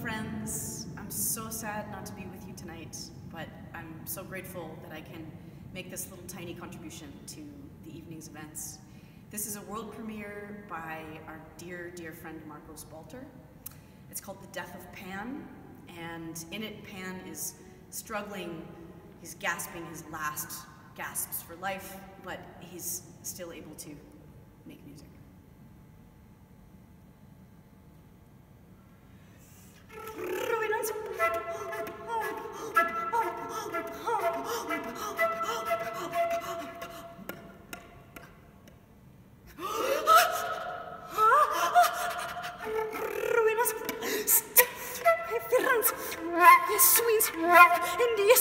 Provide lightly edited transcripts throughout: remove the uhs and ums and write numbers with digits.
friends. I'm so sad not to be with you tonight, but I'm so grateful that I can make this little tiny contribution to the evening's events. This is a world premiere by our dear, dear friend Marcos Balter. It's called The Death of Pan, and in it Pan is struggling, he's gasping his last gasps for life, but he's still able to make music. Sweet Indies.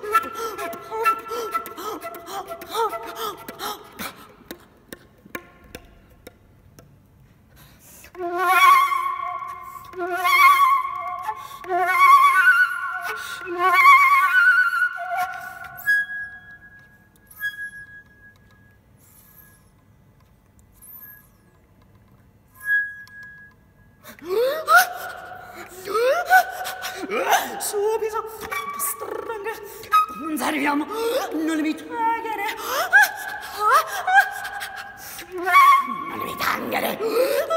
Subito stringe, arriviamo, non mi tangere, non mi tangere,